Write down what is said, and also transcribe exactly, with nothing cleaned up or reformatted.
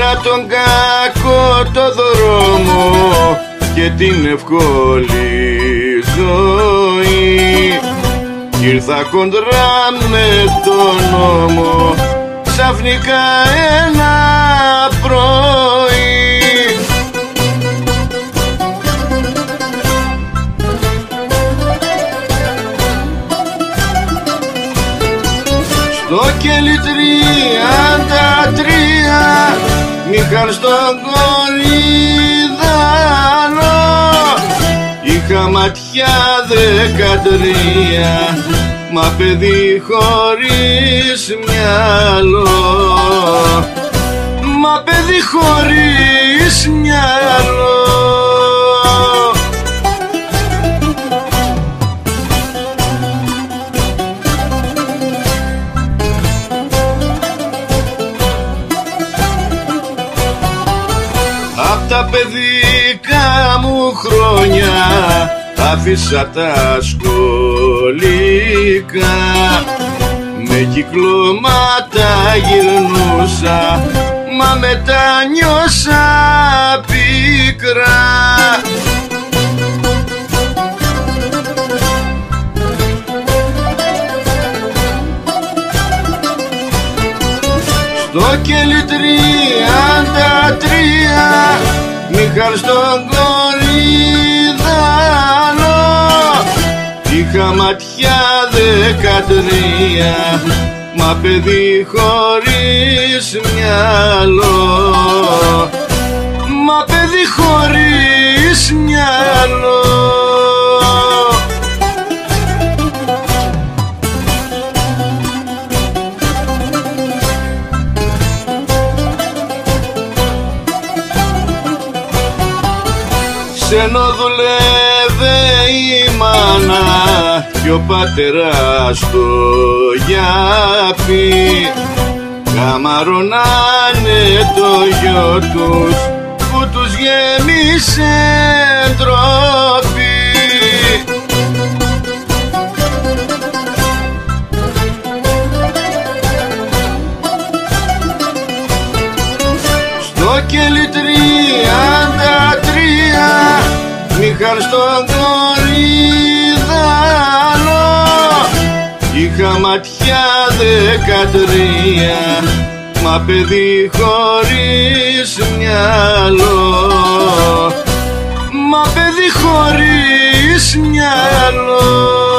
Πήρα τον κακό το δρόμο και την ευκολή ζωή. Ήρθα κοντρά με τον νόμο ξαφνικά ένα πρωί. Στο κελί τριάντα τρία μήχαν στον κορίδανο, είχα ματιά δεκατρία, μα παιδί χωρίς μυαλό, μα παιδί χωρίς μυαλό. Απ' τα παιδικά μου χρόνια άφησα τα σχολικά, με κυκλώματα γυρνούσα, μα μετανιώσα πικρά. Στο κελί τριάντα τρία μήχαν στον κορίδανο, είχα ματιά δεκατρία, μα παιδί χωρίς μυαλό, μα παιδί χωρίς μυαλό. Ξένο δουλεύε η μάνα κι ο πατεράς το γιάπη, καμαρωνάνε το γιο τους που τους γέμισε ντροπή. Στο κελί τριάντα τρία μήχαν στον κορίδανο, είχα ματιά δεκατρία, μα παιδί χωρίς μυαλό, μα παιδί χωρίς μυαλό.